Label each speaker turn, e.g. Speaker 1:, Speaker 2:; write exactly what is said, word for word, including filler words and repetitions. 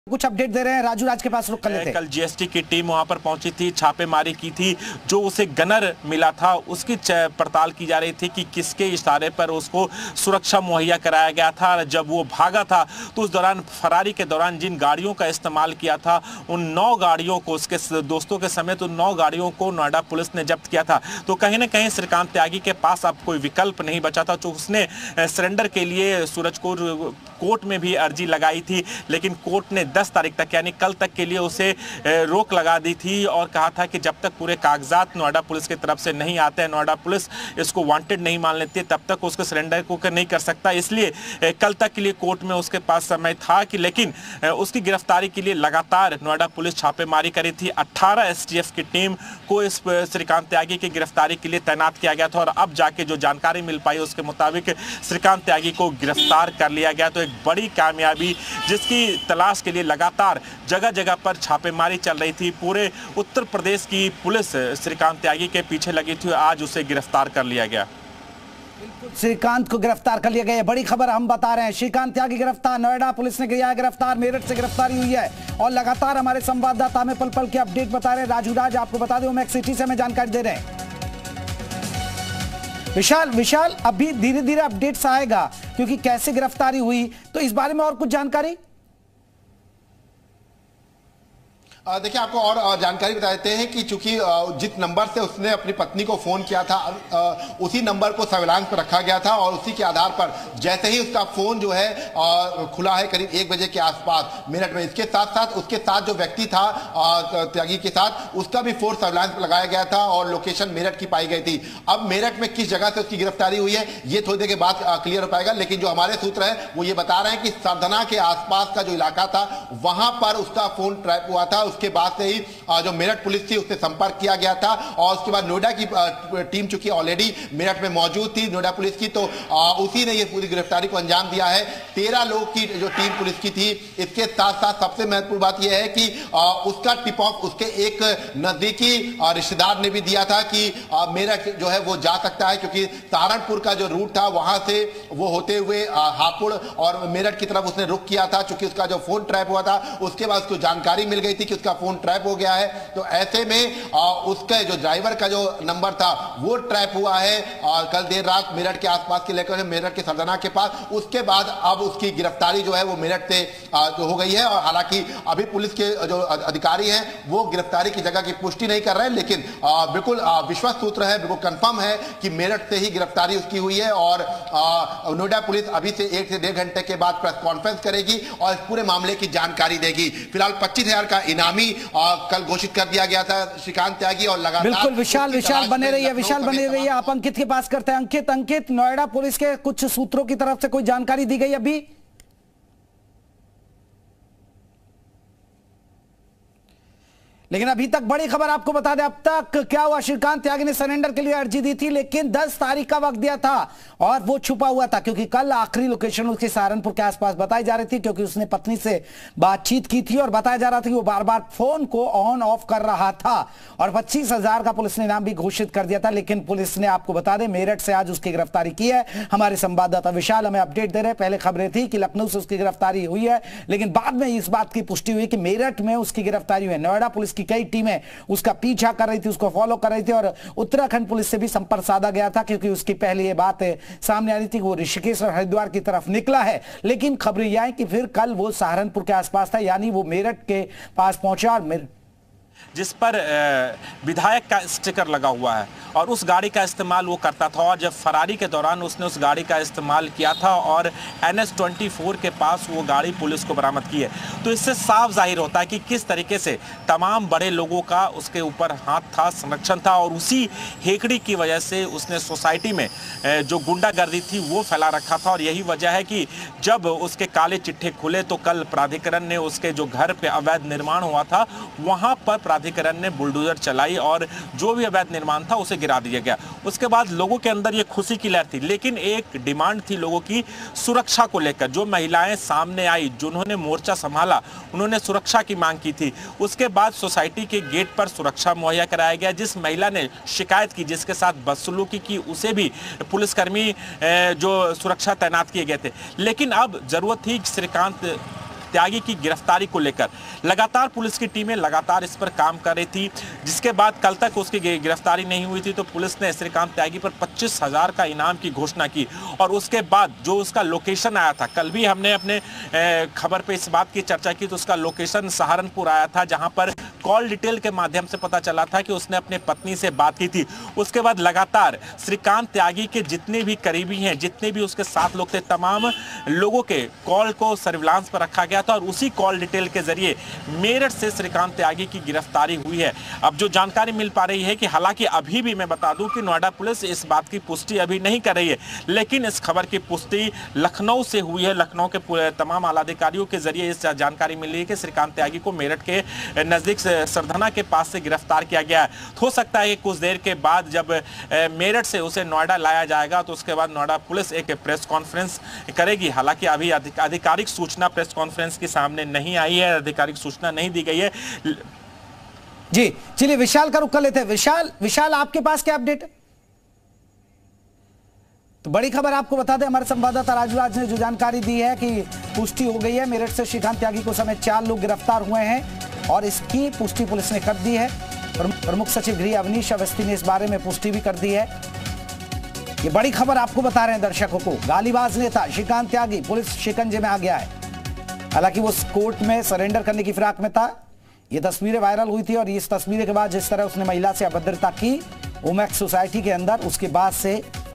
Speaker 1: कुछ अपडेट दे रहे हैं राजू राज के पास, रुक कर लेते हैं।
Speaker 2: कल जीएसटी की टीम वहां पर पहुंची थी, छापेमारी की थी। जो उसे गनर मिला था उसकी पड़ताल की जा रही थी कि किसके इशारे पर उसको सुरक्षा मुहैया कराया गया था। जब वो भागा था तो उस दौरान फरारी के दौरान जिन गाड़ियों का इस्तेमाल किया था उन नौ गाड़ियों को, उसके दोस्तों के समेत उन नौ गाड़ियों को नोएडा पुलिस ने जब्त किया था। तो कहीं ना कहीं श्रीकांत त्यागी के पास अब कोई विकल्प नहीं बचा था। जो उसने सरेंडर के लिए सूरजपुर कोर्ट में भी अर्जी लगाई थी, लेकिन कोर्ट ने दस तारीख तक यानी कल तक के लिए उसे रोक लगा दी थी और कहा था कि जब तक पूरे कागजात नोएडा पुलिस की तरफ से नहीं आते हैं, नोएडा पुलिस इसको वांटेड नहीं मान लेती है, तब तक उसके सरेंडर को नहीं कर सकता। इसलिए कल तक के लिए कोर्ट में उसके पास समय था कि लेकिन उसकी गिरफ्तारी के लिए लगातार नोएडा पुलिस छापेमारी करी थी। अट्ठारह एसटीएफ की टीम को इस श्रीकांत त्यागी की गिरफ्तारी के लिए तैनात किया गया था और अब जाके जो जानकारी मिल पाई उसके मुताबिक श्रीकांत त्यागी को गिरफ्तार कर लिया गया। तो एक बड़ी कामयाबी जिसकी तलाश के लिए लगातार जगह जगह पर छापेमारी चल रही थी। पूरे उत्तर प्रदेश की पुलिस श्रीकांत त्यागी के पीछे लगी थी, आज उसे गिरफ्तार कर लिया गया।
Speaker 1: श्रीकांत को गिरफ्तार कर लिया गया, बड़ी खबर हम बता रहे हैं। श्रीकांत त्यागी गिरफ्तार, नोएडा पुलिस ने किया गिरफ्तार, मेरठ से गिरफ्तारी हुई है और लगातार हमारे संवाददाता हमें पल पल के अपडेट बता रहे हैं। राजू राज आपको बता दें मैक्स सिटी से हमें जानकारी दे रहे हैं। विशाल विशाल अभी धीरे धीरे अपडेट्स आएगा क्योंकि कैसे गिरफ्तारी हुई, तो इस बारे में और कुछ जानकारी।
Speaker 3: देखिए आपको और जानकारी बता देते हैं कि चूंकि जिस नंबर से उसने अपनी पत्नी को फोन किया था उसी नंबर को सर्विलांस पर रखा गया था और उसी के आधार पर जैसे ही उसका फोन जो है खुला है करीब एक बजे के आसपास मेरठ में, इसके साथ साथ उसके साथ जो व्यक्ति था त्यागी के साथ उसका भी फोन सर्विलांस पर लगाया गया था और लोकेशन मेरठ की पाई गई थी। अब मेरठ में किस जगह से उसकी गिरफ्तारी हुई है ये थोड़ी देर के बाद क्लियर हो पाएगा, लेकिन जो हमारे सूत्र है वो ये बता रहे हैं कि सरधना के आसपास का जो इलाका था वहां पर उसका फोन ट्रैप हुआ था। उसके बाद से ही जो मेरठ पुलिस थी उससे संपर्क किया गया था और उसके बाद नोएडा की टीम चूंकि ऑलरेडी मेरठ में मौजूद थी नोएडा पुलिस की, तो उसी ने ये पूरी गिरफ्तारी को अंजाम दिया है। तेरह लोग की जो टीम पुलिस की थी। इसके साथ साथ सबसे महत्वपूर्ण बात यह है कि उसका टिप ऑफ उसके एक नजदीकी रिश्तेदार ने भी दिया था कि मेरठ जो है वो जा सकता है, क्योंकि सहारनपुर का जो रूट था वहां से वो होते हुए हापुड़ और मेरठ की तरफ उसने रुख किया था। चूंकि उसका जो फोन ट्रैप हुआ था उसके बाद उसको जानकारी मिल गई थी कि उसका फोन ट्रैप हो गया है, तो ऐसे में आ, उसके जो ड्राइवर का जो नंबर था वो ट्रैप हुआ है आ, कल देर रात मेरठ के आसपास के लेकर मेरठ के सरधना के पास। उसके बाद अब उसकी गिरफ्तारी जो है वो मेरठ से आ, जो हो गई है और हालांकि अभी पुलिस के जो अधिकारी हैं वो गिरफ्तारी की जगह की पुष्टि नहीं कर रहे हैं, लेकिन आ, बिल्कुल विश्वास सूत्र है, बिल्कुल कंफर्म है कि मेरठ से ही गिरफ्तारी उसकी हुई है और नोएडा पुलिस अभी से एक से डेढ़ घंटे के बाद प्रेस कॉन्फ्रेंस करेगी और इस पूरे मामले की जानकारी देगी। फिलहाल पच्चीस हजार का इनामी कल घोषित कर दिया गया था श्रीकांत त्यागी और लगातार
Speaker 1: बिल्कुल विशाल विशाल बने रहिए विशाल बने रहिए आप अंकित के पास करते हैं। अंकित अंकित नोएडा पुलिस के कुछ सूत्रों की तरफ से कोई जानकारी दी गई अभी? लेकिन अभी तक बड़ी खबर आपको बता दें, अब तक क्या हुआ, श्रीकांत त्यागी ने सरेंडर के लिए अर्जी दी थी लेकिन दस तारीख का वक्त दिया था और वो छुपा हुआ था क्योंकि कल आखिरी लोकेशन उसकी सहारनपुर के आसपास बताई जा रही थी, क्योंकि उसने पत्नी से बातचीत की थी और बताया जा रहा था कि वो बार बार फोन को ऑन ऑफ कर रहा था और पच्चीस हजार का पुलिस ने इनाम भी घोषित कर दिया था। लेकिन पुलिस ने आपको बता दें मेरठ से आज उसकी गिरफ्तारी की है। हमारे संवाददाता विशाल हमें अपडेट दे रहे हैं। पहले खबरें थी कि लखनऊ से उसकी गिरफ्तारी हुई है, लेकिन बाद में इस बात की पुष्टि हुई कि मेरठ में उसकी गिरफ्तारी हुई है। नोएडा पुलिस कई टीमें उसका पीछा कर रही थी, उसको फॉलो कर रही थी और उत्तराखंड पुलिस से भी संपर्क साधा गया था क्योंकि उसकी पहले ये बात सामने आ रही थी कि वो ऋषिकेश और हरिद्वार की तरफ निकला है। लेकिन खबरें यह है कि फिर कल वो सहारनपुर के आसपास था, यानी वो मेरठ के पास पहुंचा और
Speaker 2: जिस पर विधायक का स्टिकर लगा हुआ है और उस गाड़ी का इस्तेमाल वो करता था और जब फरारी के दौरान उसने उस गाड़ी का इस्तेमाल किया था और एन एच चौबीस के पास वो गाड़ी पुलिस को बरामद की है। तो इससे साफ जाहिर होता है कि किस तरीके से तमाम बड़े लोगों का उसके ऊपर हाथ था, संरक्षण था और उसी हेकड़ी की वजह से उसने सोसाइटी में जो गुंडागर्दी थी वो फैला रखा था। और यही वजह है कि जब उसके काले चिट्ठे खुले तो कल प्राधिकरण ने उसके जो घर पे अवैध निर्माण हुआ था वहां पर प्राधिकरण ने बुलडोजर चलाई और जो भी अवैध निर्माण था उसे गिरा दिया गया। उसके बाद लोगों के अंदर ये खुशी की लहर थी, लेकिन एक डिमांड थी लोगों की सुरक्षा को लेकर। जो महिलाएं सामने आई, जिन्होंने मोर्चा संभाला, उन्होंने सुरक्षा की मांग की थी। उसके बाद सोसाइटी के गेट पर सुरक्षा मुहैया कराया गया। जिस महिला ने शिकायत की, जिसके साथ बदसलूकी की, उसे भी पुलिसकर्मी जो सुरक्षा तैनात किए गए थे। लेकिन अब जरूरत थी श्रीकांत त्यागी की गिरफ्तारी को लेकर लगातार पुलिस की टीमें लगातार इस पर काम कर रही थी, जिसके बाद कल तक उसकी गिरफ्तारी नहीं हुई थी। तो पुलिस ने श्रीकांत त्यागी पर पच्चीस हजार का इनाम की घोषणा की और उसके बाद जो उसका लोकेशन आया था, कल भी हमने अपने खबर पे इस बात की चर्चा की, तो उसका लोकेशन सहारनपुर आया था, जहां पर कॉल डिटेल के माध्यम से पता चला था कि उसने अपने पत्नी से बात की थी। उसके बाद लगातार श्रीकांत त्यागी के जितने भी करीबी हैं, जितने भी उसके साथ लोग थे, तमाम लोगों के कॉल को सर्विलांस पर रखा गया था और उसी कॉल डिटेल के जरिए मेरठ से श्रीकांत त्यागी की गिरफ्तारी हुई है। अब जो जानकारी मिल पा रही है कि हालांकि अभी भी मैं बता दूं कि नोएडा पुलिस इस बात की पुष्टि अभी नहीं कर रही है, लेकिन इस खबर की पुष्टि लखनऊ से हुई है। लखनऊ के तमाम आला अधिकारियों के जरिए इस जानकारी मिली है कि श्रीकांत त्यागी को मेरठ के नजदीक सरधना के पास से गिरफ्तार किया गया है। हो सकता है कि कुछ देर के बाद जब मेरठ से उसे नोएडा लाया जाएगा तो उसके बाद नोएडा पुलिस एक प्रेस कॉन्फ्रेंस करेगी। हालांकि अभी आधिकारिक सूचना प्रेस कॉन्फ्रेंस के सामने नहीं आई है, आधिकारिक सूचना नहीं दी गई है।
Speaker 1: जी चलिए विशाल का रुख कर लेते हैं। विशाल विशाल आपके पास क्या अपडेट है? तो बड़ी खबर आपको बता दें, हमारे संवाददाता राजू राज ने जो जानकारी दी है कि पुष्टि हो गई है, मेरठ से श्रीकांत त्यागी को समेत चार लोग गिरफ्तार हुए हैं और इसकी पुष्टि पुलिस ने कर दी है। प्रमुख सचिव गृह अवनीश अवस्थी ने इस बारे में पुष्टि भी कर दी है। ये बड़ी खबर आपको बता रहे हैं दर्शकों को। गालीबाज नेता श्रीकांत त्यागी पुलिस शिकंजे में आ गया है। हालांकि वो कोर्ट में सरेंडर करने की फिराक में था। ये तस्वीरें वायरल हुई थी और इस तस्वीर के बाद जिस तरह उसने महिला से अभद्रता की ओमैक्स सोसाइटी के अंदर, उसके बाद से